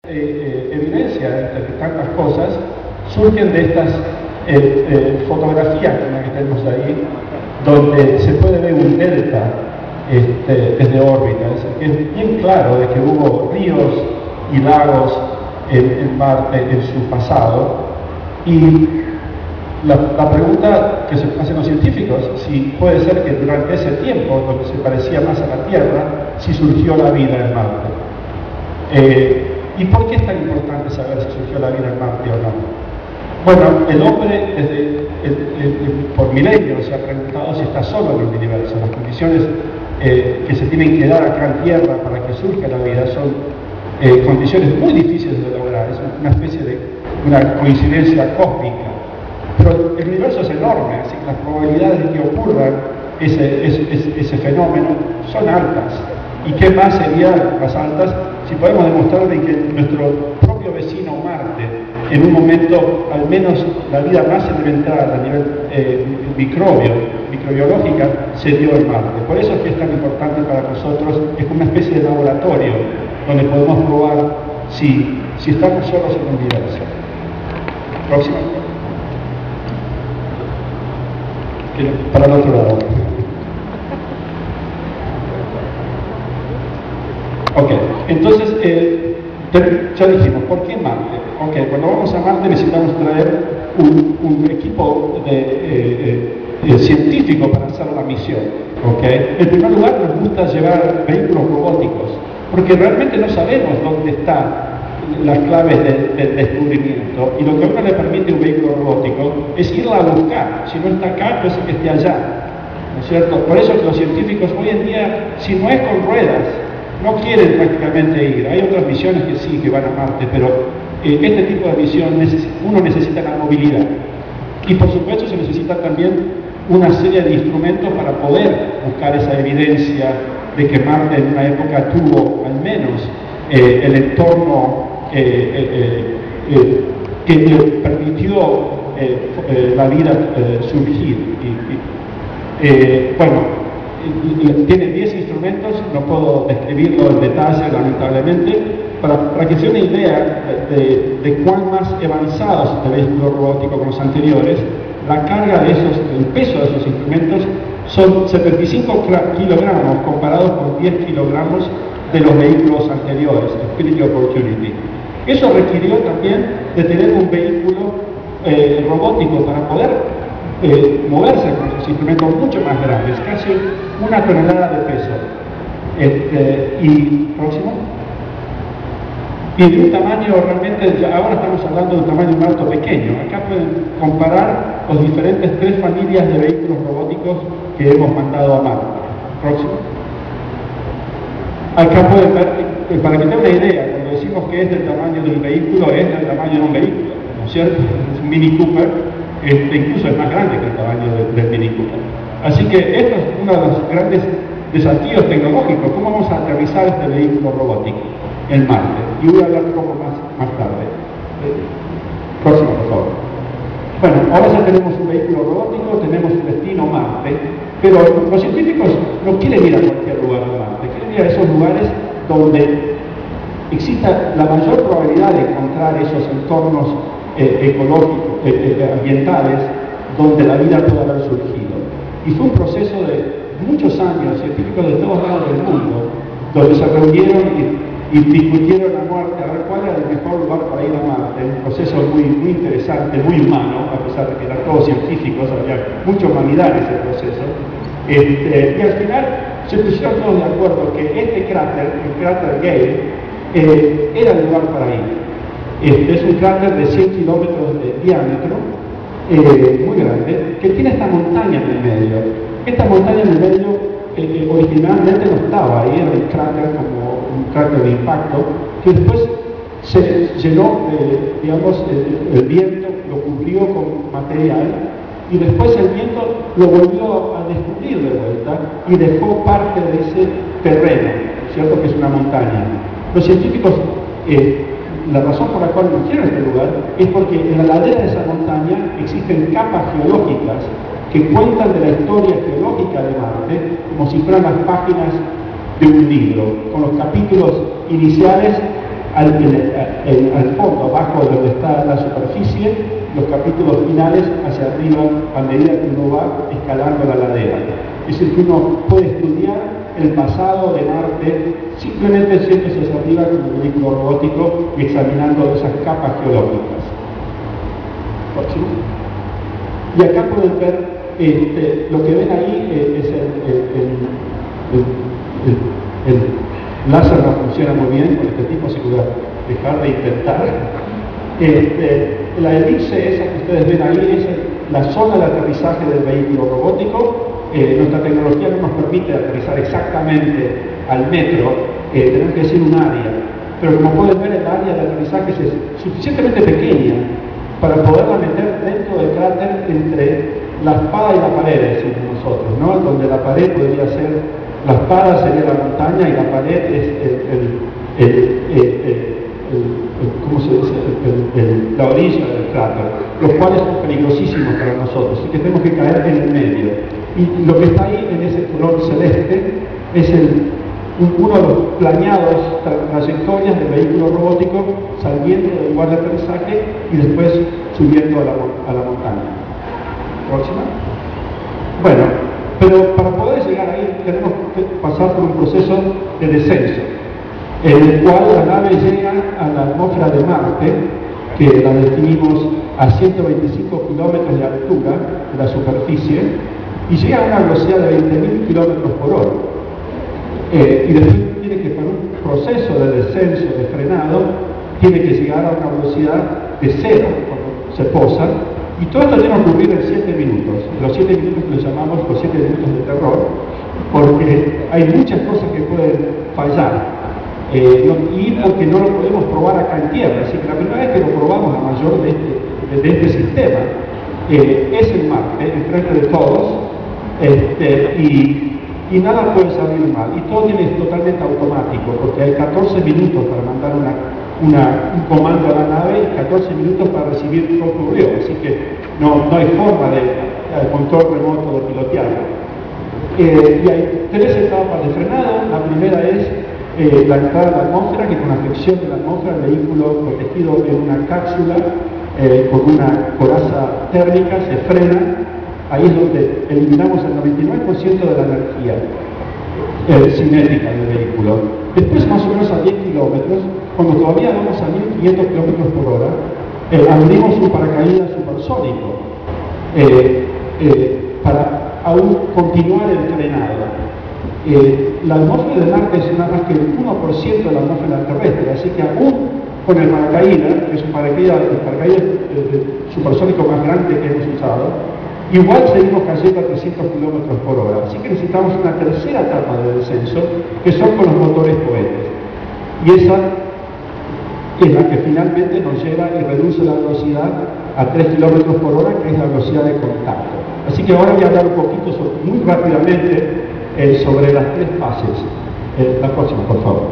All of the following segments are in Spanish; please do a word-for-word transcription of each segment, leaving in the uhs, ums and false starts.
Eh, evidencia entre tantas cosas surgen de estas eh, eh, fotografías como que tenemos ahí, donde se puede ver un delta este, desde órbita. Es, es bien claro de que hubo ríos y lagos en, en Marte en su pasado, y la, la pregunta que se hacen los científicos, si puede ser que durante ese tiempo, donde se parecía más a la Tierra, si surgió la vida en Marte. Eh, ¿Y por qué es tan importante saber si surgió la vida en Marte o no? Bueno, el hombre desde el, el, el, por milenios se ha preguntado si está solo en el universo. Las condiciones eh, que se tienen que dar acá en Tierra para que surja la vida son eh, condiciones muy difíciles de lograr. Es una especie de una coincidencia cósmica. Pero el universo es enorme, así que las probabilidades de que ocurra ese, ese, ese, ese fenómeno son altas. ¿Y qué más serían más altas si podemos demostrar de que nuestro propio vecino Marte, en un momento, al menos la vida más elemental a nivel eh, microbio, microbiológica, se dio en Marte? Por eso es que es tan importante para nosotros, es como una especie de laboratorio donde podemos probar si, si estamos solos en el universo. Próxima. Para el otro lado. Ok, entonces, eh, ya dijimos, ¿por qué Marte? Ok, cuando vamos a Marte necesitamos traer un, un equipo de, eh, eh, científico para hacer la misión. Ok, en primer lugar nos gusta llevar vehículos robóticos, porque realmente no sabemos dónde están las claves del de descubrimiento, y lo que a uno le permite un vehículo robótico es irla a buscar. Si no está acá, pues que esté allá, ¿no es cierto? Por eso que los científicos hoy en día, si no es con ruedas, no quieren prácticamente ir. Hay otras misiones que sí, que van a Marte, pero eh, este tipo de misión neces uno necesita la movilidad. Y por supuesto se necesita también una serie de instrumentos para poder buscar esa evidencia de que Marte en una época tuvo al menos eh, el entorno eh, eh, eh, que le permitió eh, eh, la vida eh, surgir. Y, y, eh, bueno, tiene diez instrumentos, no puedo describirlo en detalle lamentablemente, para, para que se dé una idea de, de cuán más avanzado es este vehículo robótico con los anteriores. La carga de esos, el peso de esos instrumentos son setenta y cinco kilogramos comparados con diez kilogramos de los vehículos anteriores, Spirit Opportunity. Eso requirió también de tener un vehículo eh, robótico para poder eh, moverse con esos instrumentos mucho más grandes, casi una tonelada de peso. Este, y próximo. Y de un tamaño realmente, ya ahora estamos hablando de un tamaño un auto pequeño. Acá pueden comparar los diferentes tres familias de vehículos robóticos que hemos mandado a Marte. Próximo. Acá pueden ver, para que tengan una idea, cuando decimos que es del tamaño del vehículo, es del tamaño de un vehículo, ¿no es cierto? Es un Mini Cooper, este, incluso es más grande que el tamaño de, del Mini Cooper. Así que esto es uno de los grandes desafíos tecnológicos. ¿Cómo vamos a aterrizar este vehículo robótico en Marte? Y voy a hablar un poco más, más tarde. Próximo, por favor. Bueno, ahora ya tenemos un vehículo robótico, tenemos un destino Marte, pero los científicos no quieren ir a cualquier lugar de Marte, quieren ir a esos lugares donde exista la mayor probabilidad de encontrar esos entornos eh, ecológicos, eh, eh, ambientales, donde la vida pueda haber surgido. Y fue un proceso de muchos años, científicos de todos lados del mundo, donde se reunieron y, y discutieron a muerte a ver cuál era el mejor lugar para ir a Marte. Un proceso muy, muy interesante, muy humano, a pesar de que eran todos científicos, había mucha humanidad en ese proceso. Este, y al final se pusieron todos de acuerdo que este cráter, el cráter Gale, eh, era el lugar para ir. Este es un cráter de cien kilómetros de diámetro, eh, muy grande, que tiene esta montaña en el medio. Esta montaña en el medio eh, originalmente no estaba ahí, era el cráter como un cráter de impacto, que después se llenó, eh, digamos, el, el viento lo cubrió con material, y después el viento lo volvió a descubrir de vuelta y dejó parte de ese terreno, ¿cierto? Que es una montaña. Los científicos, eh, la razón por la cual eligieron este lugar es porque en la ladera de esa montaña existen capas geológicas que cuentan de la historia geológica de Marte como si fueran las páginas de un libro, con los capítulos iniciales al, en, en, al fondo, abajo de donde está la superficie, los capítulos finales hacia arriba a medida que uno va escalando la ladera. Es decir, que uno puede estudiar el pasado de Marte simplemente yéndose hacia arriba con un vehículo robótico y examinando esas capas geológicas. Próximo. Y acá pueden ver, este, lo que ven ahí eh, es el, el, el, el, el, el láser no funciona muy bien, con este tipo se puede dejar de intentar. Este, la elipse esa que ustedes ven ahí es la zona de aterrizaje del vehículo robótico. Eh, nuestra tecnología no nos permite aterrizar exactamente al metro, eh, tenemos que decir un área, pero como pueden ver el área de aterrizaje es suficientemente pequeña para poderla meter dentro del cráter entre la espada y la pared, decimos nosotros, ¿no? Donde la pared podría ser, la espada sería la montaña y la pared es el, el, el, el, el, el ¿cómo se dice? El, el, la orilla del cráter, los cuales son peligrosísimos para nosotros, así que tenemos que caer en el medio. Y lo que está ahí en ese color celeste es el, uno de los planeados tra trayectorias del vehículo robótico saliendo del lugar de aterrizaje y después subiendo a la, a la montaña. Próxima. Bueno, pero para poder llegar ahí tenemos que pasar por un proceso de descenso, en el cual la nave llega a la atmósfera de Marte, que la definimos a ciento veinticinco kilómetros de altura de la superficie, y llega a una velocidad de veinte mil kilómetros por hora. Eh, y después tiene que, por un proceso de descenso, de frenado, tiene que llegar a una velocidad de cero cuando se posa, y todo esto tiene que ocurrir en siete minutos. Los siete minutos que los llamamos los siete minutos de terror, porque hay muchas cosas que pueden fallar. Eh, no, y porque no lo podemos probar acá en tierra. Así que la primera vez que lo probamos a mayor de este, de este sistema eh, es en Marte, enfrente de todos, este, y, y nada puede salir mal. Y todo tiene totalmente automático, porque hay catorce minutos para mandar una, una, un comando a la nave y catorce minutos para recibir qué ocurrió. Así que no, no hay forma de, de control remoto de pilotearlo. Eh, y hay tres etapas de frenado. La primera es Eh, la entrada a la atmósfera, que con la fricción de la atmósfera el vehículo protegido en una cápsula eh, con una coraza térmica se frena. Ahí es donde eliminamos el noventa y nueve por ciento de la energía eh, cinética del vehículo. Después, más o menos a diez kilómetros, cuando todavía vamos a mil quinientos kilómetros por hora, eh, abrimos un paracaídas supersónico eh, eh, para aún continuar el frenado. Eh, la atmósfera de Marte es nada más que el uno por ciento de la atmósfera terrestre, así que aún con el paracaídas, que es un paracaídas, el paracaídas eh, supersónico más grande que hemos usado, igual seguimos cayendo a trescientos kilómetros por hora. Así que necesitamos una tercera etapa de descenso, que son con los motores cohetes. Y esa es la que finalmente nos lleva y reduce la velocidad a tres kilómetros por hora, que es la velocidad de contacto. Así que ahora voy a hablar un poquito, sobre, muy rápidamente, Eh, sobre las tres fases. Eh, la próxima, por favor.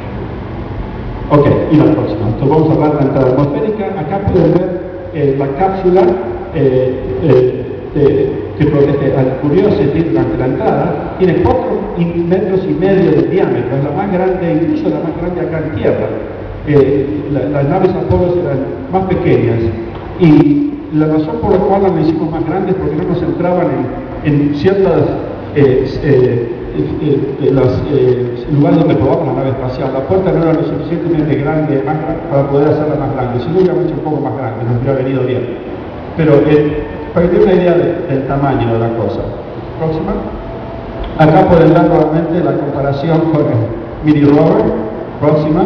Ok, y la próxima. Entonces vamos a hablar de la entrada atmosférica. Acá pueden ver eh, la cápsula eh, eh, eh, que protege al Curiosity durante la entrada. Tiene cuatro metros y medio de diámetro, es la más grande, incluso la más grande acá en tierra. Eh, la, las naves Apolo eran más pequeñas, y la razón por la cual las hicimos más grandes es porque no nos entraban en, en ciertas Eh, eh, eh, eh, los eh, lugares donde probamos la nave espacial. La puerta no era lo suficientemente grande más, para poder hacerla más grande. Si no, hubiéramos hecho un poco más grande, nos hubiera venido bien. Pero eh, para que tengan una idea de, del tamaño de la cosa. Próxima. Acá pueden ver nuevamente la comparación con el mini rover. Próxima.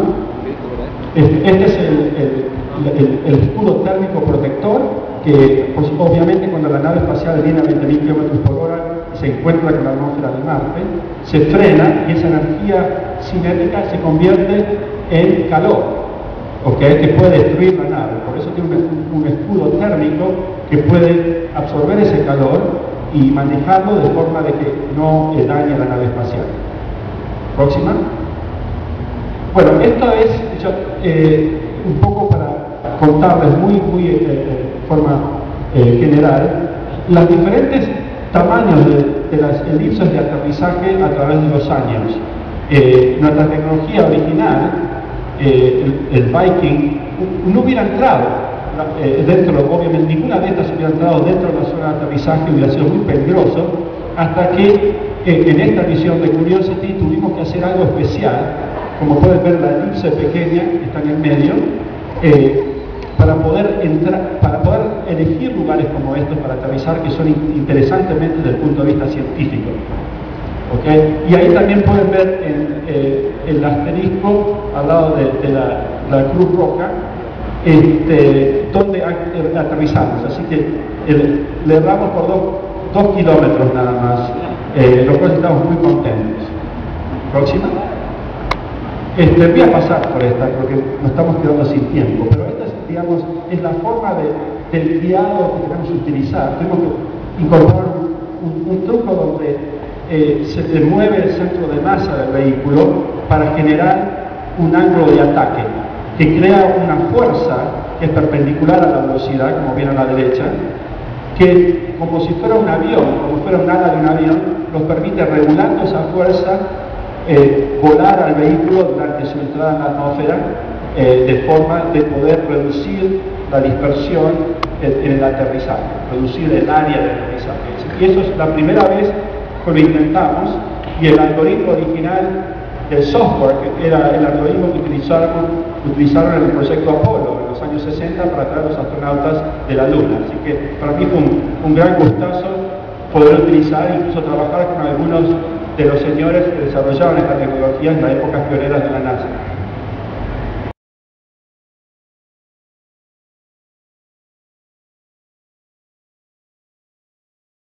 Este es el, el, el, el escudo térmico protector, que pues, obviamente cuando la nave espacial viene a veinte mil kilómetros por hora se encuentra con la atmósfera de Marte, se frena y esa energía cinética se convierte en calor, ¿okay? Que puede destruir la nave. Por eso tiene un, un escudo térmico que puede absorber ese calor y manejarlo de forma de que no dañe la nave espacial. Próxima. Bueno, esto es yo, eh, un poco para contarles muy, muy eh, de forma eh, general las diferentes tamaños de, de las elipses de aterrizaje a través de los años. Eh, nuestra tecnología original eh, el, el Viking no hubiera entrado eh, dentro, obviamente ninguna de estas hubiera entrado dentro de la zona de aterrizaje, hubiera sido muy peligroso, hasta que eh, en esta misión de Curiosity tuvimos que hacer algo especial, como pueden ver la elipse pequeña que está en el medio, eh, para poder entrar, para poder elegir lugares como estos para aterrizar, que son interesantemente desde el punto de vista científico. ¿Okay? Y ahí también pueden ver en, eh, el asterisco al lado de, de la, la Cruz Roja, este, donde aterrizamos. Así que el, le erramos por dos, dos kilómetros nada más, eh, los cuales estamos muy contentos. Próxima. Este, voy a pasar por esta porque nos estamos quedando sin tiempo, pero esta es, digamos, es la forma de, del guiado que tenemos que utilizar. Tenemos que incorporar un, un, un truco donde eh, se mueve el centro de masa del vehículo para generar un ángulo de ataque que crea una fuerza que es perpendicular a la velocidad, como viene a la derecha, que como si fuera un avión, como fuera un ala de un avión, nos permite, regulando esa fuerza, Eh, volar al vehículo durante su entrada en la atmósfera, eh, de forma de poder reducir la dispersión en, en el aterrizaje, reducir el área de aterrizaje. Y eso es la primera vez que lo intentamos, y el algoritmo original del software, que era el algoritmo que utilizaron, utilizaron en el proyecto Apolo en los años sesenta para traer a los astronautas de la Luna. Así que para mí fue un, un gran gustazo poder utilizar e incluso trabajar con algunos de los señores que desarrollaron esta tecnología en las épocas pioneras de la NASA.